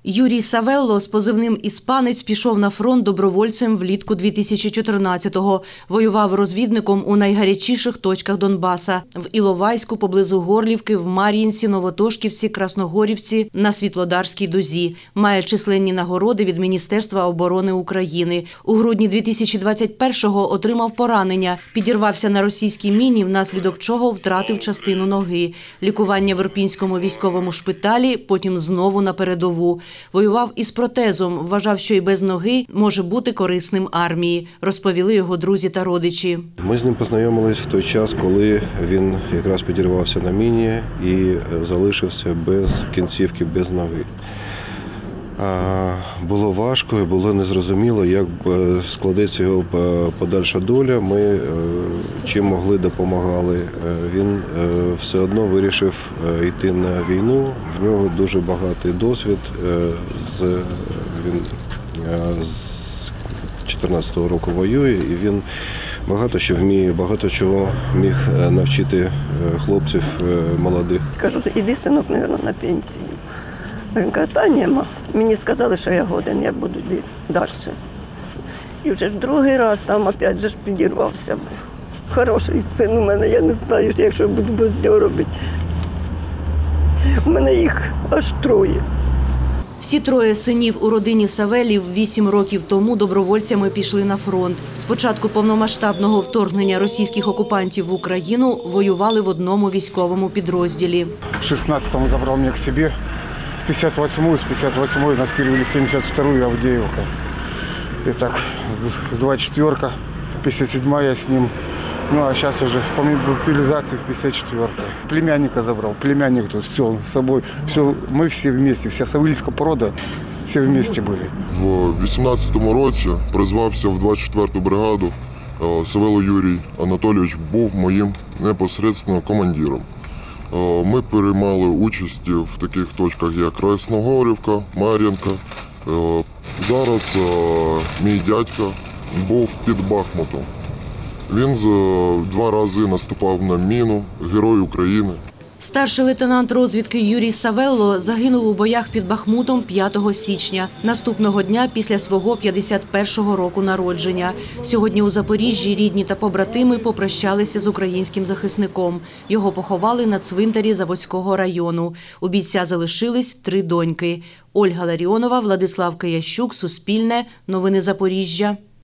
Юрій Савелло з позивним «Іспанець» пішов на фронт добровольцем влітку 2014-го. Воював розвідником у найгарячіших точках Донбаса – в Іловайську, поблизу Горлівки, в Мар'їнці, Новотошківці, Красногорівці, на Світлодарській дузі. Має численні нагороди від Міністерства оборони України. У грудні 2021-го отримав поранення. Підірвався на російській міні, внаслідок чого втратив частину ноги. Лікування в Ірпінському військовому шпиталі, потім знову на передову. Воював із протезом, вважав, що і без ноги може бути корисним армії, розповіли його друзі та родичі. Ми з ним познайомились в той час, коли він якраз підірвався на міні і залишився без кінцівки, без ноги. Було важко і було незрозуміло, як складеться його подальша доля. Ми чим могли допомагали. Він все одно вирішив йти на війну. В нього дуже багатий досвід. Він з 2014 року воює і він багато що вміє, багато чого міг навчити хлопців молодих. Кажу, іди, синок, мабуть, на пенсію. Він каже, та нема. Мені сказали, що я годен, я буду йти далі. І вже ж другий раз там опять же підірвався. Хороший син у мене, я не знаю, якщо я буду без нього робити. У мене їх аж троє. Всі троє синів у родині Савеллів 8 років тому добровольцями пішли на фронт. З початку повномасштабного вторгнення російських окупантів в Україну воювали в одному військовому підрозділі. В 16-му забрав мене к себе. 58-ю, з 58-ї нас перевели в 72-ю Авдіївка. І так, 24-ка, 57-я я з ним. Ну а зараз вже по мобілізації в 54-й. Племянника забрав, племянник тут, все, з собою. Все, ми всі вместе, вся Савельська порода, всі вместе були. В 18-му році призвався в 24-ту бригаду. Савелло Юрій Анатолійович був моїм непосередньо командиром. Ми приймали участь в таких точках, як Красногорівка, Мар'їнка. Зараз мій дядько був під Бахмутом. Він 2 рази наступав на міну, Герой України. Старший лейтенант розвідки Юрій Савелло загинув у боях під Бахмутом 5 січня, наступного дня після свого 51-го року народження. Сьогодні у Запоріжжі рідні та побратими попрощалися з українським захисником. Його поховали на цвинтарі Заводського району. У бійця залишились 3 доньки. Ольга Ларіонова, Владислав Киящук, Суспільне, Новини Запоріжжя.